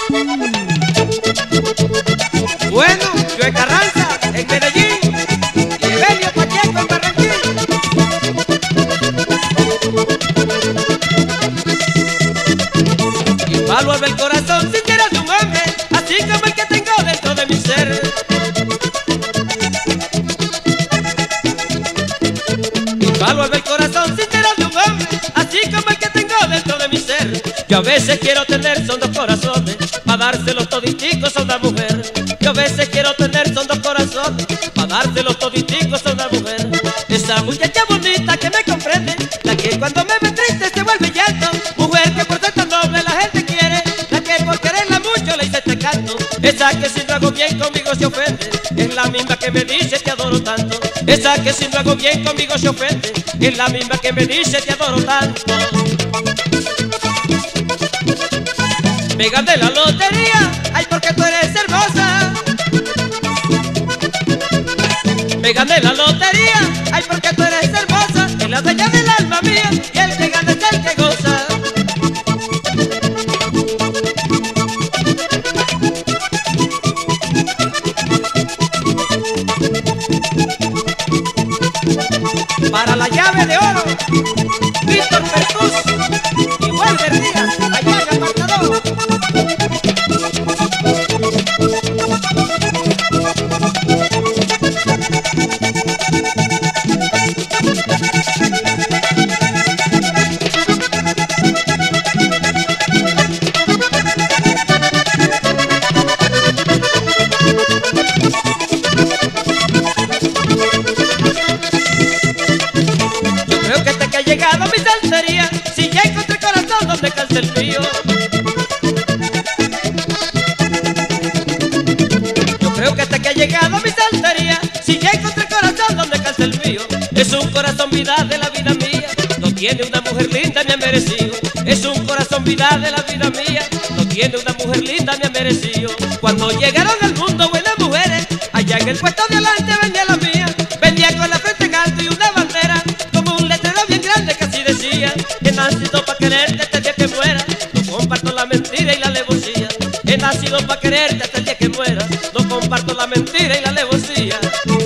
Bueno, Joe Carranza en Medellín y Evelio Pacheco en Barranquilla. Y evalúame el corazón sincero de un hombre, así como el que tengo dentro de mi ser. Y evalúame el corazón sincero de un hombre, así como el que tengo dentro de mi ser. Yo a veces quiero tener son dos corazones, para dárselos toditicos a una mujer. Yo a veces quiero tener son dos corazones, para dárselos toditicos a una mujer. Esa muchacha bonita que me comprende, la que cuando me ve triste se vuelve llanto. Mujer que por ser tan noble la gente quiere, la que por quererla mucho le hice este canto. Esa que si no hago bien conmigo se ofende, es la misma que me dice te adoro tanto. Esa que si no hago bien conmigo se ofende, es la misma que me dice te adoro tanto. Me gané la lotería, ay porque tú eres hermosa. Me gané la lotería, ay porque tú eres hermosa. Es la dueña del alma mía y el que gana es el que goza. Para la llave de oro, Víctor Percus y Walter Díaz, allá en apartador. Llegado a mi saltería, si ya encontré corazón donde calce el frío. Yo creo que hasta que ha llegado a mi saltería, si ya encontré corazón donde calce el frío. Es un corazón vida de la vida mía, lo tiene una mujer linda, me ha merecido. Es un corazón vida de la vida mía, lo tiene una mujer linda, me ha merecido. Cuando llegaron al mundo buenas mujeres, allá en el puesto de adelante venía la mía. Venía con la frente en alto y una bandera, como un letrero bien grande que así decía: he nacido pa' quererte hasta el día que muera, no comparto la mentira y la alevosía. He nacido pa' quererte hasta el día que muera, no comparto la mentira y la alevosía.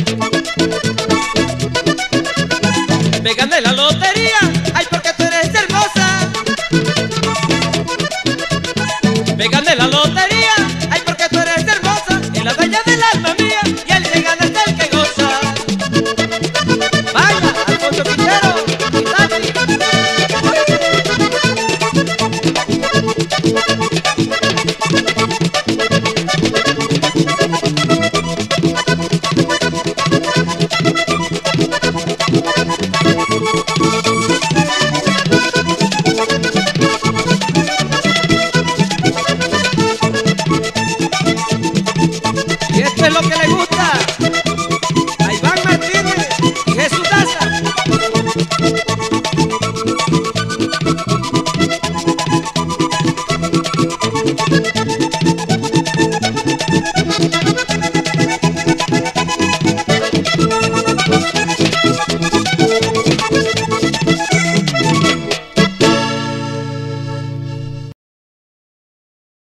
Me gané la lotería, ay porque tú eres hermosa. Me gané la lotería.